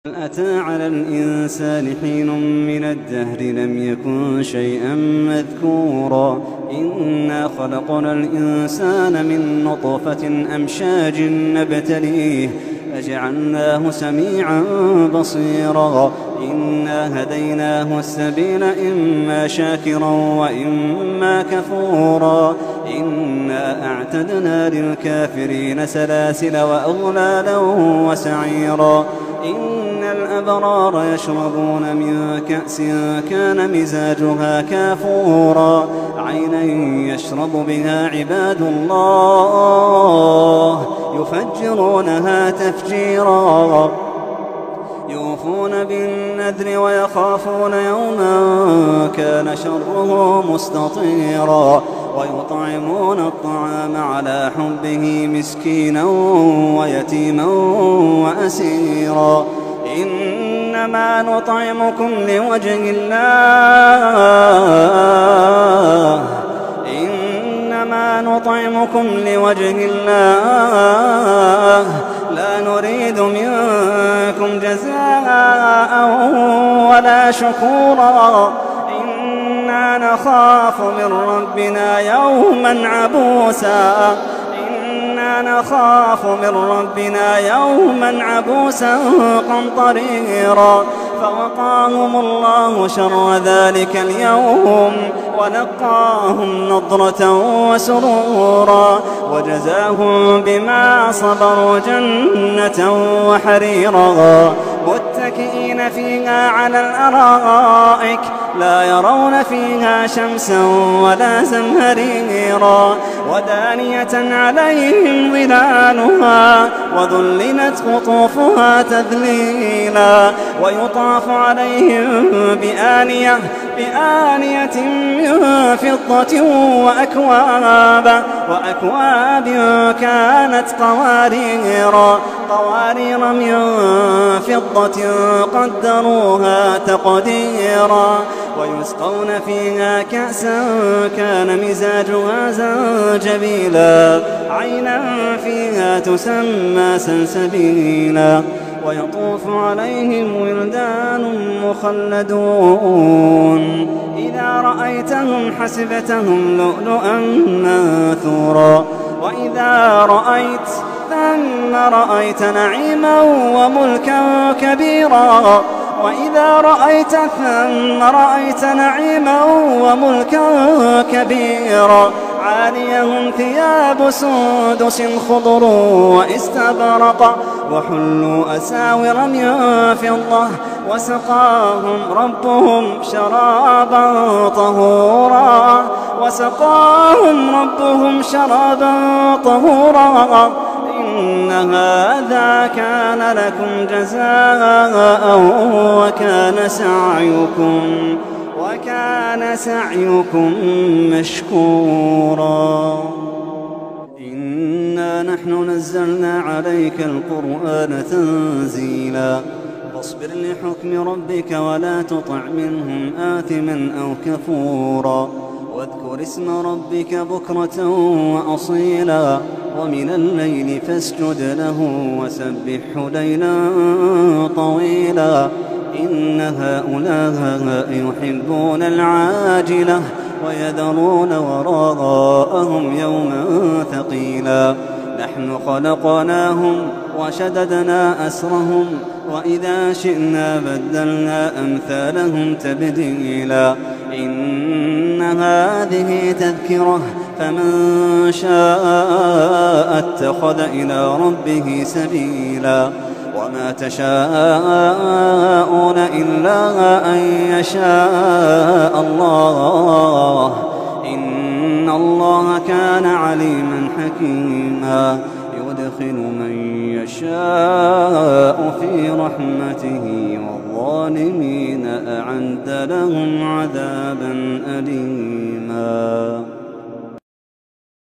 أتى على الإنسان حين من الدهر لم يكن شيئا مذكورا إنا خلقنا الإنسان من نطفة أمشاج نبتليه فجعلناه سميعا بصيرا إنا هديناه السبيل إما شاكرا وإما كفورا إنا أعتدنا للكافرين سلاسل وأغلالا وسعيرا إن الأبرار يشربون من كأس كان مزاجها كافورا عينا يشرب بها عباد الله يفجرونها تفجيرا يوفون بالنذر ويخافون يوما كان شره مستطيرا ويطعمون الطعام على حبه مسكينا ويتيما وأسيرا إنما نطعمكم لوجه الله لا نريد منكم جزاء ولا شكورا إنا نخاف من ربنا يوما عبوسا قمطريرا فوقاهم الله شر ذلك اليوم ولقاهم نضرة وسرورا وجزاهم بما صبروا جنة وحريرا متكئين فيها على الأرائك لا يرون فيها شمسا ولا زمهريرا ودانية عليهم ظلالها وذللت قطوفها تذليلا ويطاف عليهم بآنية من فضة وأكواب كانت قوارير من فضة قدروها تقديرا ويسقون فيها كأسا كان مزاجها زنجبيلا عينا فيها تسمى سلسبيلا ويطوف عليهم ولدان مخلدون إذا رأيتهم حسبتهم لؤلؤا منثورا وإذا رأيت ثم رأيت نعيما وملكا كبيرا عاليهم ثياب سندس خضر وإستبرق وحلوا أساور من فضة وسقاهم ربهم شرابا طهورا إن هذا كان لكم جزاء وكان سعيكم مشكورا إنا نحن نزلنا عليك القرآن تنزيلا فاصبر لحكم ربك ولا تطع منهم آثما أو كفورا واذكر اسم ربك بكرة وأصيلا ومن الليل فاسجد له وسبحه ليلا طويلا إن هؤلاء يحبون العاجلة ويذرون وراءهم يوما ثقيلا نحن خلقناهم وشددنا أسرهم وإذا شئنا بدلنا أمثالهم تبديلا إن هذه تذكرة فمن شاء اتخذ إلى ربه سبيلا وما تشاءون إلا أن يشاء الله إن الله كان عليما حكيما يدخل من يشاء في رحمته والظالمين أعد لهم عذابا